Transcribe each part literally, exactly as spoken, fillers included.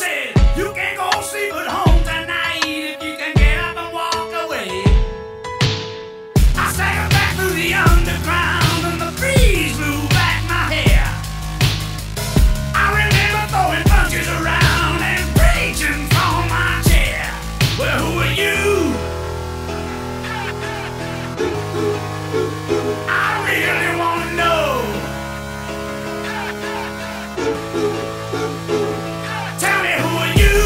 said, you can go sleep at home tonight if you can get up and walk away. I staggered back through the underground and the breeze blew back my hair. I remember throwing punches around and preaching from my chair. Well, who are you? I really want to know. Tell me, who are you?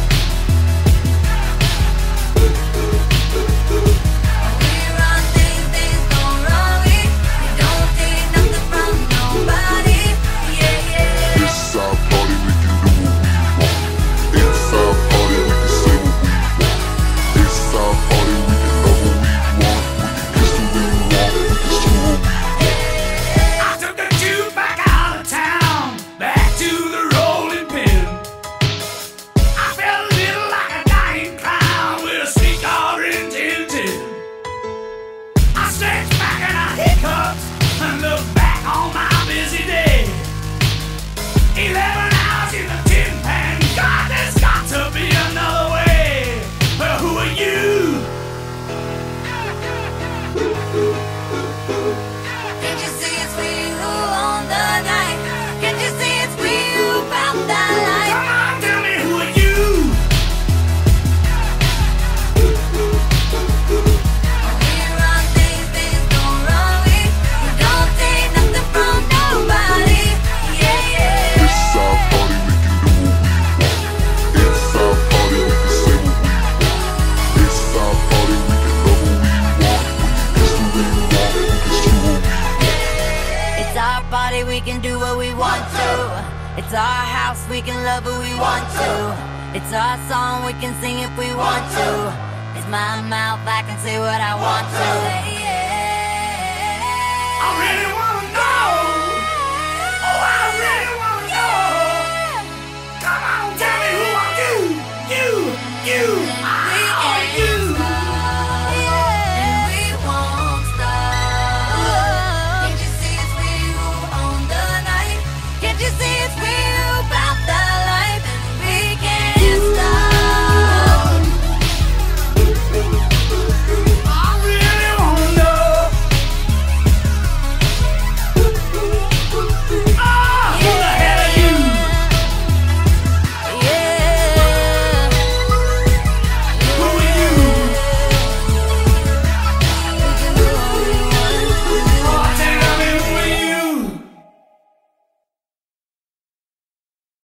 We run things, things go wrong. We don't take nothing from nobody. Yeah, yeah. It's our party, we can do what we want. It's our party, we can say what we want. It's our party, we can love what we want. We can kiss who we want, we can screw what we want. I took the tube back out of town, back to the rolling pin. I felt a little like a dying clown with a sweet orange tintin. I stretched back and I hiccuped and looked back on my busy day. Eleven hours in the tin pan, God, there's got to be another way. Well, who are you? Can't you see it's we who own the night? Can't you see it's we who found that light? Come on, tell me, who are you? We run things, things go wrong. We don't take nothing from nobody. Yeah, yeah. It's our party, we can do what we want. It's our party, we can say what we want. It's our party, we can love what we want. We can kiss who we want, we can screw what we want. It's our party, we can do what we want to. It's our house, we can love who we want to. It's our song, we can sing if we want to. It's my mouth, I can say what I want to. I really want